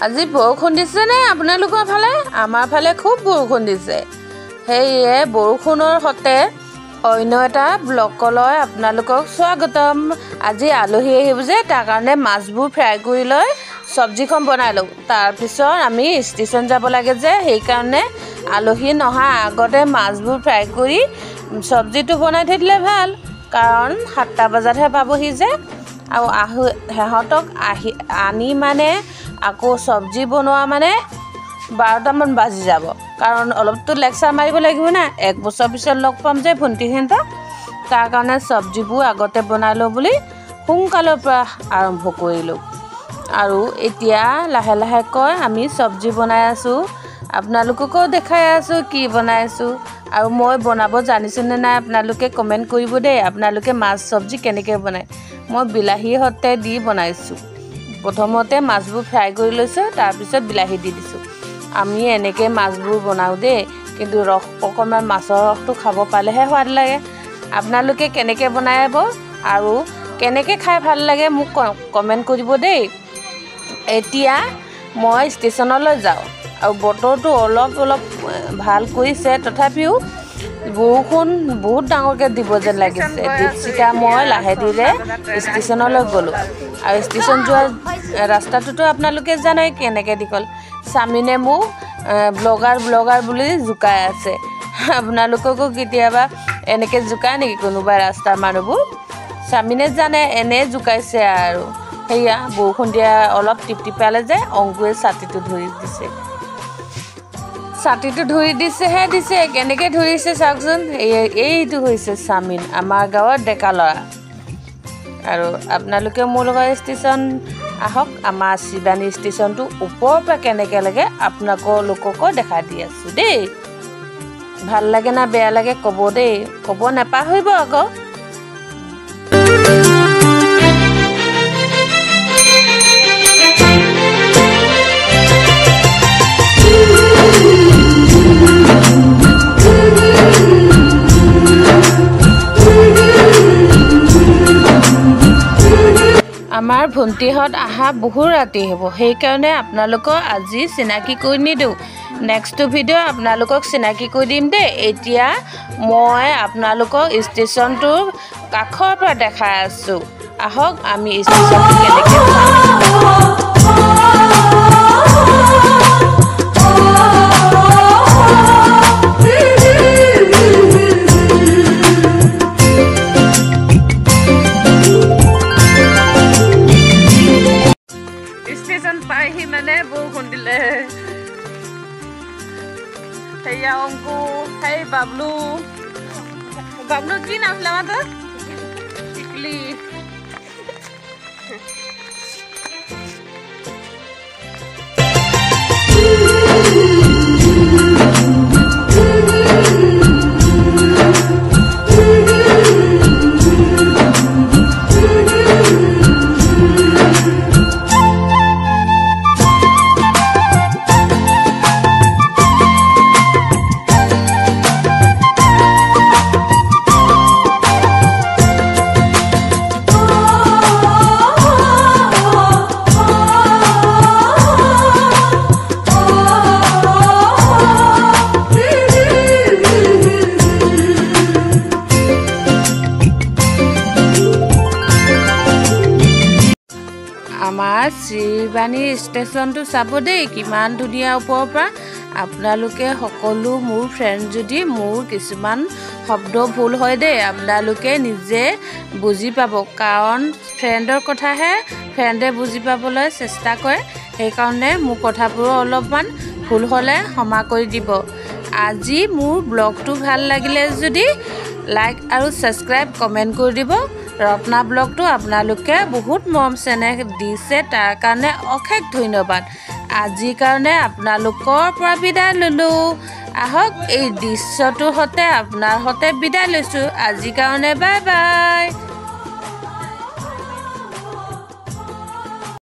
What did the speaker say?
আজি বৰষুণ দিছে নে আপোনালোকৰ ফালে? আমাৰ ফালে খুব বৰষুণ দিছে। সেয়ে বৰষুণৰ সতে অন্য এটা ব্লগলৈ আপোনালোকক স্বাগতম। আজি আলহী আহিব যে তাৰ কাৰণে মাছবোৰ ফ্ৰাই কৰি লৈ চব্জিখন বনাই লওঁ। তাৰপিছত আমি ষ্টেচন যাব লাগে যে সেইকাৰণে আলহী নহা আগতে মাছবোৰ ফ্ৰাই কৰি চব্জিটো বনাই থৈ দিলে ভাল, কাৰণ 7টা বজাতহে পাবহি যে। আৰু সিহঁতক আনি মানে আকৌ চব্জি বনোৱা মানে 12টামান বাজি যাব, কাৰণ অলপতো লেকচাৰ মাৰিব লাগিব না। 1 বছৰ পিছত লগ পাম যে ভণ্টিহঁতক, তাৰ কাৰণে চব্জিবোৰ আগতে বনাই লওঁ বুলি সোনকালৰ পৰা আৰম্ভ কৰিলোঁ। আৰু এতিয়া লাহে লাহেকৈ আমি চব্জি বনাই আছোঁ, আপোনালোককো দেখাই আছোঁ কি বনাইছোঁ। আৰু মই বনাব জানিছোঁনে নাই আপোনালোকে কমেণ্ট কৰিব দেই। আপোনালোকে মাছ চব্জি কেনেকৈ বনায়? মই বিলাহীৰ সতে দি বনাইছোঁ। প্ৰথমতে মাছবোৰ ফ্ৰাই কৰি লৈছোঁ, তাৰপিছত বিলাহী দি দিছোঁ। আমি এনেকৈ মাছবোৰ বনাওঁ দেই, কিন্তু ৰস অকণমান মাছৰ ৰসটো খাব পালেহে সোৱাদ লাগে। আপোনালোকে কেনেকৈ বনাব আৰু কেনেকৈ খাই ভাল লাগে মোক কমেণ্ট কৰিব দেই। এতিয়া মই ষ্টেচনলৈ যাওঁ, আৰু বতৰটো অলপ ভাল কৰিছে, তথাপিও বৰষুণ বহুত ডাঙৰকৈ দিব যেন লাগিছে। দীপশিকা মই লাহে ধীৰে ষ্টেচনলৈ গ'লোঁ, আৰু ষ্টেচন যোৱা ৰাস্তাটোতো আপোনালোকে জানে কেনেকৈ দীঘল। স্বামীনে মোক ব্লগাৰ বুলি জোকাই আছে। আপোনালোককো কেতিয়াবা এনেকৈ জোকায় নেকি কোনোবা ৰাস্তাৰ মানুহবোৰ? স্বামীনে জানে এনে জোকাইছে আৰু। সেয়া বৰষুণ দিয়া অলপ টিপটিপালে যে অংকুৰে ছাতিটো ধৰি দিছে। ছাতিটো ধৰি দিছেহে দিছে, কেনেকৈ ধৰিছে চাওকচোন। এইটো হৈছে স্বামীন, আমাৰ গাঁৱৰ ডেকা ল'ৰা। আৰু আপোনালোকে মোৰ লগত ষ্টেচন আহক। আমাৰ শিৱানী ষ্টেচনটো ওপৰৰ পৰা কেনেকৈ লাগে আপোনালোককো দেখাই দি আছোঁ দেই। ভাল লাগে না বেয়া লাগে ক'ব দেই, ক'ব নাপাহৰিব আকৌ। আমাৰ ভণ্টিহঁত অহা বহুত ৰাতি হ'ব, সেইকাৰণে আপোনালোকক আজি চিনাকি কৰি নিদিওঁ। নেক্সট ভিডিঅ' আপোনালোকক চিনাকি কৰি দিম দেই। এতিয়া মই আপোনালোকক ষ্টেচনটোৰ কাষৰ পৰা দেখাই আছোঁ। আহক আমি ষ্টেচনটো কেনেকৈ পাইহি মানে বৰষুণ দিলে। সেয়া অংকু, সেই বাবলু কি নাম আছিলে আমাৰ? টিকলি। আমাৰ শিৱানী ষ্টেচনটো চাব দেই, কিমান ধুনীয়া ওপৰৰ পৰা। আপোনালোকে সকলো মোৰ ফ্ৰেণ্ড, যদি মোৰ কিছুমান শব্দ ভুল হয় দেই, আপোনালোকে নিজে বুজি পাব, কাৰণ ফ্ৰেণ্ডৰ কথাহে ফ্ৰেণ্ডে বুজি পাবলৈ চেষ্টা কৰে। সেইকাৰণে মোৰ কথাবোৰ অলপমান ভুল হ'লে ক্ষমা কৰি দিব। আজি মোৰ ব্লগটো ভাল লাগিলে যদি লাইক আৰু ছাবস্ক্ৰাইব কমেণ্ট কৰি দিব। ৰত্না ব্লগটো আপোনালোকে বহুত মৰম চেনেহ দিছে, তাৰ কাৰণে অশেষ ধন্যবাদ। আজিৰ কাৰণে আপোনালোকৰ পৰা বিদায় ল'লোঁ। আহক এই দৃশ্যটোৰ সতে আপোনাৰ সতে বিদায় লৈছোঁ। আজিৰ কাৰণে বাই বাই।